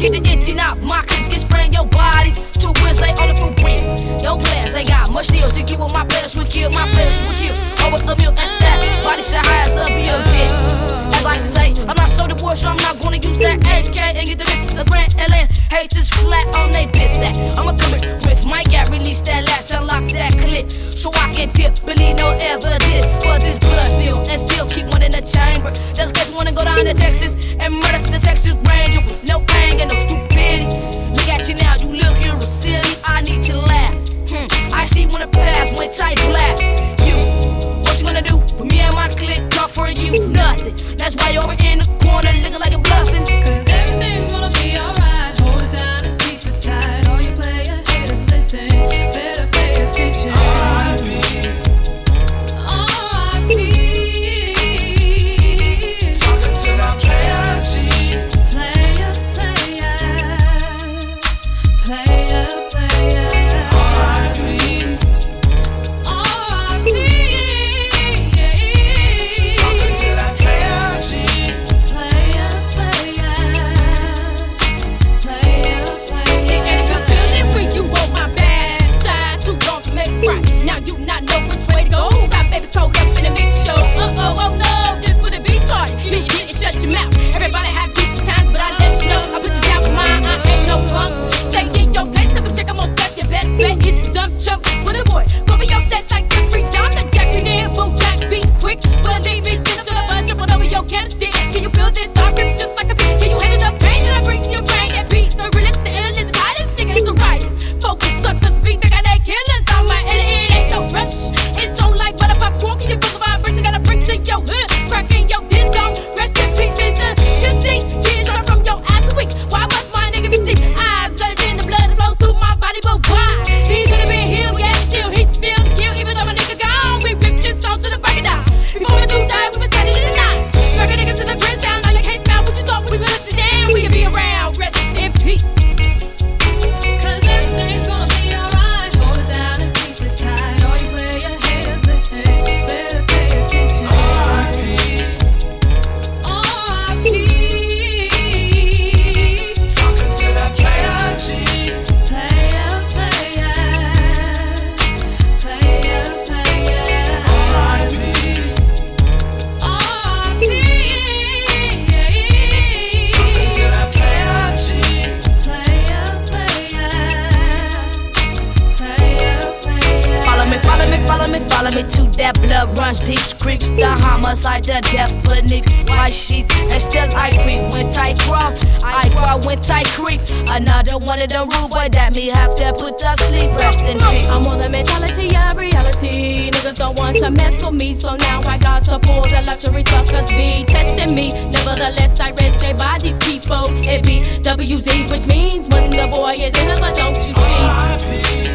Get the empty out, my clips get spraying your bodies. 2 wheels ain't only for real. Your players ain't got much deal to get what my players will kill. My players will kill. Over a meal and stack. Body shit high as up here, bitch. As I used to say, I'm not so the boy, so I'm not gonna use that AK and get the business, the brand and land. Haters flat on they bitch sack. I'ma come in with my gap, release that latch, unlock that clip, so I can dip. Believe no evidence for this blood still, and still keep one in the chamber. Just in case you wanna go down to Texas and murder the Texas Ranger with no anger, no stupidity. Look at you now, you look irresilient. I need your laugh. I see when it pass, when tight blast. You, what you gonna do? With me and my clique, talk for you, nothing. That's why you're over in the corner looking like you're bluffing. Cause everything's gonna be alright. Hold it down and keep it tight. All you player haters listen, better pay attention. R.I.P. Talking to my player G. Player. Follow me to that blood runs deep. Creeps the homicide, the death beneath white sheets. And still I creep when tight crawl. I crawl when tight creep. Another one of them rude boy that me have to put to sleep. Rest in peace. I'm on the mentality of reality. Niggas don't want to mess with me, so now I got to pull the luxury suckers be testing me. Nevertheless, I rest they by these people. It be WZ, which means when the boy is in it, but don't you see?